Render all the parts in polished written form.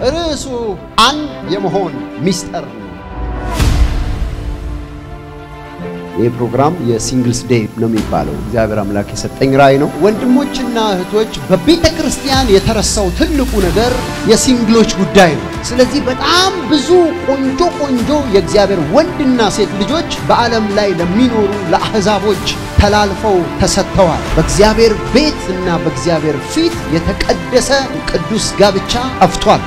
ርዕሱ አንድ የመሆን ምስጢር ነው። ይህ ፕሮግራም የሲንግልስ ዴይ ነው የሚባለው። እግዚአብሔር አምላክ የሰጠኝ ራእይ ነው። ወንድሞችና እህቶች በቤተ ክርስቲያን የተረሳው ትልቁ ነገር የሲንግሎች ጉዳይ ነው። ስለዚህ በጣም ብዙ ቆንጆ የእግዚአብሔር ወንድና ሴት ልጆች በዓለም ላይ ለሚኖሩ ለአህዛቦች ተላልፈው ተሰጥተዋል። በእግዚአብሔር ቤትና በእግዚአብሔር ፊት የተቀደሰ ቅዱስ ጋብቻ አፍቷል።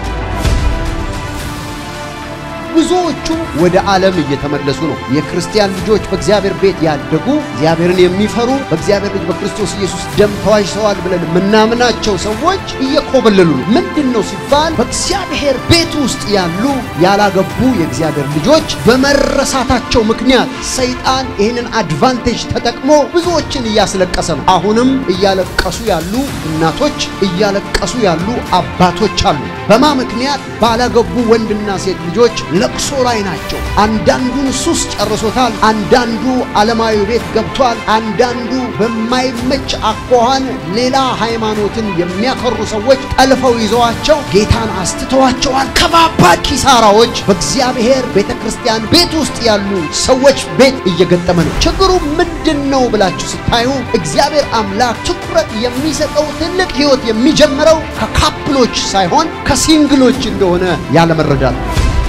ብዙዎቹ ወደ ዓለም እየተመለሱ ነው። የክርስቲያን ልጆች በእግዚአብሔር ቤት ያደጉ እግዚአብሔርን የሚፈሩ በእግዚአብሔር ልጅ በክርስቶስ ኢየሱስ ደም ተዋጅተዋል ብለን ምናምናቸው ሰዎች እየኮበለሉ ነው። ምንድነው ሲባል በእግዚአብሔር ቤት ውስጥ ያሉ ያላገቡ የእግዚአብሔር ልጆች በመረሳታቸው ምክንያት ሰይጣን ይሄንን አድቫንቴጅ ተጠቅሞ ብዙዎችን እያስለቀሰ ነው። አሁንም እያለቀሱ ያሉ እናቶች፣ እያለቀሱ ያሉ አባቶች አሉ። በማ ምክንያት ባላገቡ ወንድና ሴት ልጆች ለቅሶ ላይ ናቸው። አንዳንዱን ሱስ ጨርሶታል፣ አንዳንዱ ዓለማዊ ቤት ገብቷል፣ አንዳንዱ በማይመች አኳኋን ሌላ ሃይማኖትን የሚያከሩ ሰዎች ጠልፈው ይዘዋቸው ጌታን አስተዋቸዋል። ከባባድ ኪሳራዎች በእግዚአብሔር ቤተክርስቲያን ቤት ውስጥ ያሉ ሰዎች ቤት እየገጠመ ነው። ችግሩ ምንድነው ብላችሁ ስታዩ እግዚአብሔር አምላክ ትኩረት የሚሰጠው ትልቅ ህይወት የሚጀምረው ከካፕሎች ሳይሆን ከሲንግሎች እንደሆነ ያለመረዳት።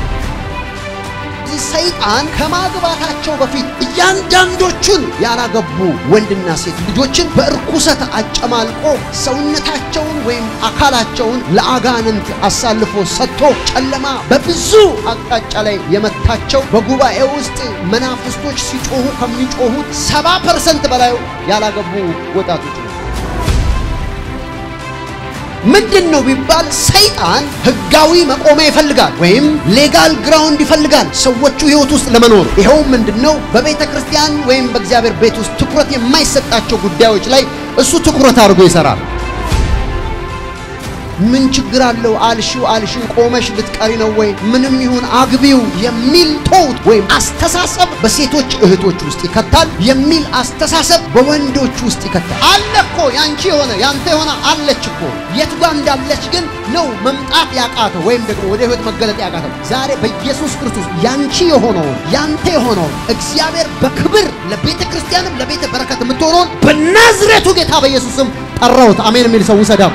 ሰይጣን ከማግባታቸው በፊት እያንዳንዶቹን ያላገቡ ወንድና ሴት ልጆችን በእርኩሰት አጨማልቆ ሰውነታቸውን ወይም አካላቸውን ለአጋንንት አሳልፎ ሰጥቶ ጨለማ በብዙ አቅጣጫ ላይ የመታቸው በጉባኤ ውስጥ መናፍስቶች ሲጮሁ ከሚጮሁት 70% በላይ ያላገቡ ወጣቶች ነው። ምንድነው ቢባል ሰይጣን ህጋዊ መቆሚያ ይፈልጋል ወይም ሌጋል ግራውንድ ይፈልጋል ሰዎቹ ህይወት ውስጥ ለመኖር። ይሄው ምንድነው በቤተ ክርስቲያን ወይም በእግዚአብሔር ቤት ውስጥ ትኩረት የማይሰጣቸው ጉዳዮች ላይ እሱ ትኩረት አድርጎ ይሰራል። ምን ችግር አለው አልሽው ቆመሽ ልትቀሪ ነው ወይ ምንም ይሁን አግቢው የሚል ቶት ወይም አስተሳሰብ በሴቶች እህቶች ውስጥ ይከታል የሚል አስተሳሰብ በወንዶች ውስጥ ይከታል። አለኮ ያንቺ ሆነ ያንተ ሆነ አለችኮ የትጋ እንዳለች ግን ነው መምጣት ያቃተው ወይም ደግሞ ወደ ህይወት መገለጥ ያቃተው። ዛሬ በኢየሱስ ክርስቶስ ያንቺ የሆነው ያንተ የሆነው እግዚአብሔር በክብር ለቤተ ክርስቲያንም ለቤተ በረከት የምትሆነው በናዝሬቱ ጌታ በኢየሱስም ጠራውት። አሜን የሚል ሰው ሰዳም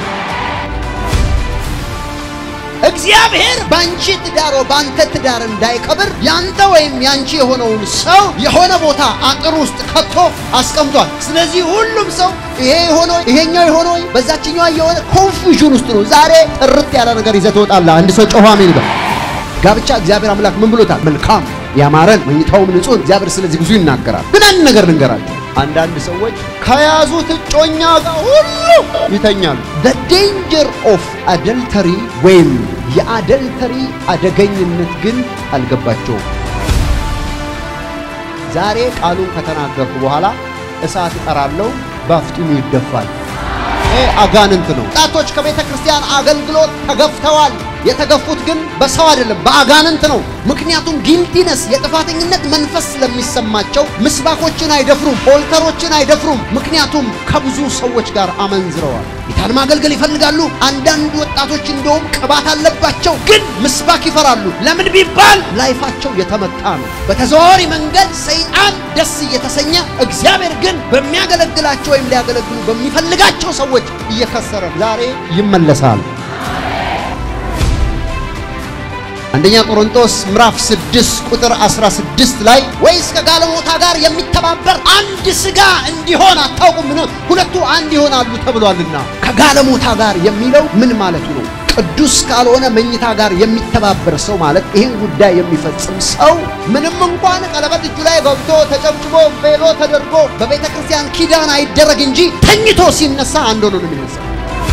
እግዚአብሔር ባንቺ ትዳሮ ባንተ ትዳር እንዳይከብር ያንተ ወይም ያንቺ የሆነውን ሰው የሆነ ቦታ አጥር ውስጥ ከቶ አስቀምጧል። ስለዚህ ሁሉም ሰው ይሄ የሆነው ይሄኛው የሆነው በዛችኛው የሆነ ኮንፊውዥን ውስጥ ነው። ዛሬ ጥርት ያለ ነገር ይዘህ ትወጣለህ። አንድ ሰው ጮህ አሜን ይበል። ጋብቻ እግዚአብሔር አምላክ ምን ብሎታል? መልካም ያማረን መኝታውም ንጹህ። እግዚአብሔር ስለዚህ ብዙ ይናገራል። ግን አንድ ነገር ልንገራችሁ። አንዳንድ ሰዎች ከያዙት ጮኛ ጋር ሁሉ ይተኛሉ። the danger of adultery ወይም የአደልተሪ አደገኝነት ግን አልገባቸውም። ዛሬ ቃሉን ከተናገርኩ በኋላ እሳት እጠራለሁ፣ ባፍጢሙ ይደፋል። አጋንንት ነው። ጣቶች ከቤተ ክርስቲያን አገልግሎት ተገፍተዋል። የተገፉት ግን በሰው አይደለም በአጋንንት ነው። ምክንያቱም ጊልቲነስ የጥፋተኝነት መንፈስ ስለሚሰማቸው ምስባኮችን አይደፍሩም፣ ኦልተሮችን አይደፍሩም። ምክንያቱም ከብዙ ሰዎች ጋር አመንዝረዋል። ጌታን ማገልገል ይፈልጋሉ። አንዳንድ ወጣቶች እንደውም ቅባት አለባቸው ግን ምስባክ ይፈራሉ። ለምን ቢባል ላይፋቸው የተመታ ነው። በተዘዋዋሪ መንገድ ሰይጣን ደስ እየተሰኘ እግዚአብሔር ግን በሚያገለግላቸው ወይም ሊያገለግሉ በሚፈልጋቸው ሰዎች እየከሰረ ዛሬ ይመለሳል። አንደኛ ቆሮንቶስ ምዕራፍ 6 ቁጥር 16 ላይ ወይስ ከጋለሞታ ጋር የሚተባበር አንድ ስጋ እንዲሆን አታውቁምን? ሁለቱ አንድ ይሆናሉ ተብሏልና። ከጋለሞታ ጋር የሚለው ምን ማለቱ ነው? ቅዱስ ካልሆነ መኝታ ጋር የሚተባበር ሰው ማለት ይሄን ጉዳይ የሚፈጽም ሰው ምንም እንኳን ቀለበት እጁ ላይ ገብቶ ተጨብጭቦ ቬሎ ተደርጎ በቤተ ክርስቲያን ኪዳን አይደረግ እንጂ ተኝቶ ሲነሳ አንድ ሆኖ ነው የሚነሳው።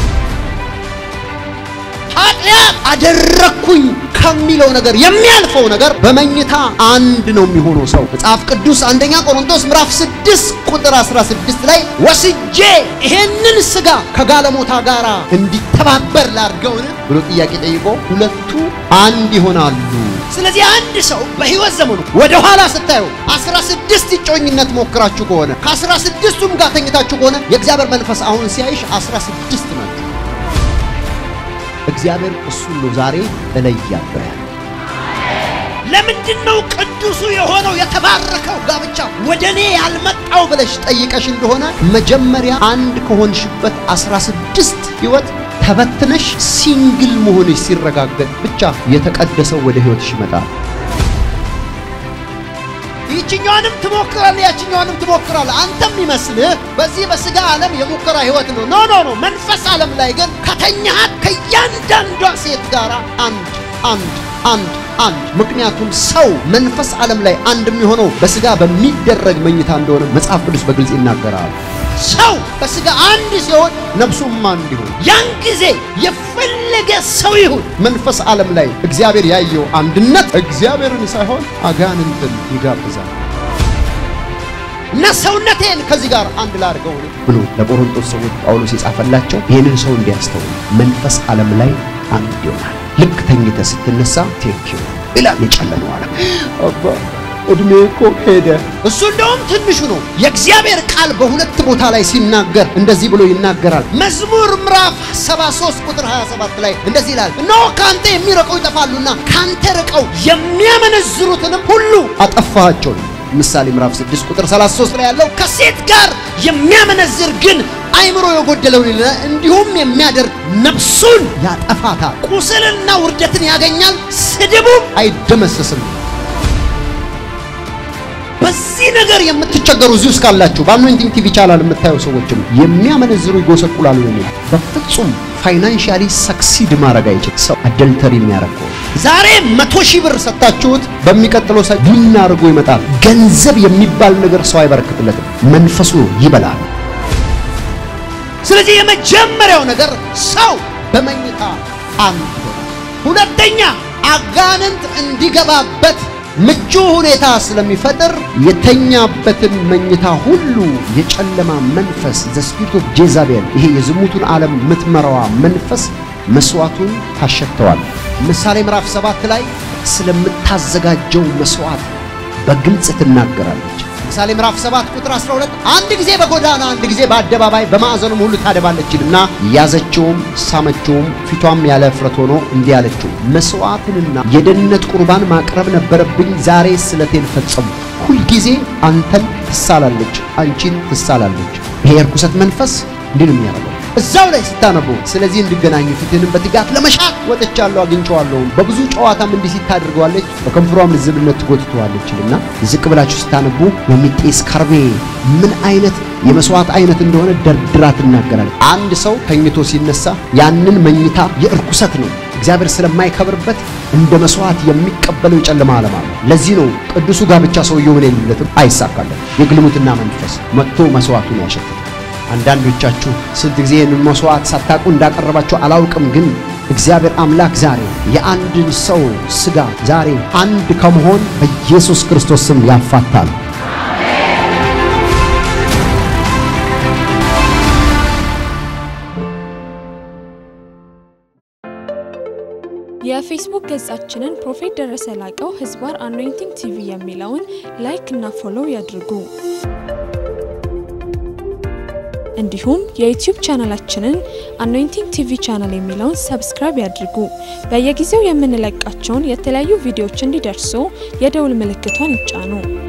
ኃጢአት አደረኩኝ ከሚለው ነገር የሚያልፈው ነገር በመኝታ አንድ ነው የሚሆነው ሰው። መጽሐፍ ቅዱስ አንደኛ ቆሮንቶስ ምዕራፍ 6 ቁጥር 16 ላይ ወስጄ ይሄንን ስጋ ከጋለሞታ ጋራ እንዲተባበር ላድርገውን ብሎ ጥያቄ ጠይቆ ሁለቱ አንድ ይሆናሉ። ስለዚህ አንድ ሰው በህይወት ዘመኑ ወደ ኋላ ስታዩ 16 ጮኝነት ሞክራችሁ ከሆነ ከ16ቱም ጋር ተኝታችሁ ከሆነ የእግዚአብሔር መንፈስ አሁን ሲያይሽ 16 ነው። እግዚአብሔር እሱን ነው ዛሬ እለያለሁ ያለው። ለምንድነው ቅዱሱ የሆነው የተባረከው ጋብቻ ወደኔ ያልመጣው ብለሽ ጠይቀሽ እንደሆነ መጀመሪያ አንድ ከሆንሽበት 16 ህይወት ተበትነሽ ሲንግል መሆንሽ ሲረጋገጥ ብቻ የተቀደሰው ወደ ህይወትሽ ይመጣል። ይችኛውንም ትሞክራለህ ያችኛውንም ትሞክራለህ አንተም ይመስልህ በዚህ በስጋ ዓለም የሙከራ ህይወት ነው ኖ መንፈስ ዓለም ላይ ግን ከተኛት ከያንዳንዷ ሴት ጋር አንድ ምክንያቱም ሰው መንፈስ ዓለም ላይ አንድ የሚሆነው በስጋ በሚደረግ መኝታ እንደሆነ መጽሐፍ ቅዱስ በግልጽ ይናገራል። ሰው በስጋ አንድ ሲሆን ነፍሱም አንድ ይሁን ያን ጊዜ የፈለገ ሰው ይሁን መንፈስ ዓለም ላይ እግዚአብሔር ያየው አንድነት እግዚአብሔርን ሳይሆን አጋንንትን ይጋብዛል። እና ሰውነቴን ከዚህ ጋር አንድ ላድርገው ብሎ ለቆሮንቶስ ሰዎች ጳውሎስ የጻፈላቸው ይሄንን ሰው እንዲያስተውል መንፈስ ዓለም ላይ አንድ ይሆናል። ልክ ተኝተህ ስትነሳ ቴንኪው ኢላ የጨለመው ዓለም አባ እድሜ እኮ ሄደ። እሱ እንደውም ትንሹ ነው። የእግዚአብሔር ቃል በሁለት ቦታ ላይ ሲናገር እንደዚህ ብሎ ይናገራል። መዝሙር ምዕራፍ 73 ቁጥር 27 ላይ እንደዚህ ይላል ነው ካንተ የሚርቁ ይጠፋሉና ካንተ ርቀው የሚያመነዝሩትንም ሁሉ አጠፋቸው። ምሳሌ ምዕራፍ 6 ቁጥር 33 ላይ ያለው ከሴት ጋር የሚያመነዝር ግን አይምሮ የጎደለው እንዲሁም የሚያደርግ ነፍሱን ያጠፋታል። ቁስልና ውርደትን ያገኛል፣ ስድቡ አይደመሰስም። በዚህ ነገር የምትቸገሩ እዚህ ውስጥ ካላችሁ በአኖይንቲንግ ቲቪ ቻናል የምታዩ ሰዎችም የሚያመነዝሩ ይጎሰቁላሉ ነው። በፍጹም ፋይናንሻሊ ሰክሲድ ማድረግ አይችል ሰው አደልተሪ የሚያረጋው ዛሬ 100,000 ብር ሰጣችሁት በሚቀጥለው ሰዓት ቡና አድርጎ ይመጣል። ገንዘብ የሚባል ነገር ሰው አይበረክትለትም፣ መንፈሱ ይበላል። ስለዚህ የመጀመሪያው ነገር ሰው በመኝታ አንድ ሁለተኛ አጋንንት እንዲገባበት ምቹ ሁኔታ ስለሚፈጠር የተኛበትን መኝታ ሁሉ የጨለማ መንፈስ the spirit of Jezebel ይሄ የዝሙቱን ዓለም ምትመራዋ መንፈስ መስዋዕቱን ታሸተዋል። ምሳሌ ምዕራፍ 7 ላይ ስለምታዘጋጀው መስዋዕት በግልጽ ትናገራለች። ምሳሌ ምዕራፍ 7 ቁጥር 12 አንድ ጊዜ በጎዳና አንድ ጊዜ በአደባባይ በማዕዘኑም ሁሉ ታደባለችና ያዘችውም ሳመችውም ፊቷም ያለ ፍረት ሆኖ እንዲህ አለችው መስዋዕትንና የደህንነት ቁርባን ማቅረብ ነበረብኝ ዛሬ ስለቴን ፈጸሙ። ሁሉ ጊዜ አንተን ትሳላለች አንቺን ትሳላለች። ይሄ ርኩሰት መንፈስ እንዲህ ነው የሚያደርገው። እዛው ላይ ስታነቡ ስለዚህ እንድገናኙ ፊትንም በትጋት ለመሻት ወጥቻለሁ አግኝቻለሁ በብዙ ጨዋታም እንዲህ ሲታደርገዋለች በከንፈሯም ልዝብነት ትጎትተዋለችና ዝቅ ብላችሁ ስታነቡ የሚጤስ ከርቤ ምን አይነት የመስዋዕት አይነት እንደሆነ ደርድራ ትናገራለች። አንድ ሰው ተኝቶ ሲነሳ ያንን መኝታ የርኩሰት ነው እግዚአብሔር ስለማይከብርበት እንደ መስዋዕት የሚቀበለው የጨለማ ዓለም አለ። ለዚህ ነው ቅዱሱ ጋብቻ ሰውየው ምን ይልለትም አይሳካለም። የግልሙትና መንፈስ መጥቶ መስዋዕቱን ያሸታል። አንዳንዶቻችሁ ስንት ጊዜ ይሄንን መስዋዕት ሳታቁ እንዳቀረባችሁ አላውቅም፣ ግን እግዚአብሔር አምላክ ዛሬ የአንድን ሰው ስጋ ዛሬ አንድ ከመሆን በኢየሱስ ክርስቶስ ስም ያፋታል። የፌስቡክ ገጻችንን ፕሮፌት ደረሰ ላቀው ህዝባር አኖይንቲንግ ቲቪ የሚለውን ላይክ እና ፎሎው ያድርጉ። እንዲሁም የዩቲዩብ ቻናላችንን አኖይንቲንግ ቲቪ ቻናል የሚለውን ሰብስክራይብ ያድርጉ። በየጊዜው የምንለቃቸውን የተለያዩ ቪዲዮዎች እንዲደርሱ የደውል ምልክቱን ይጫኑ።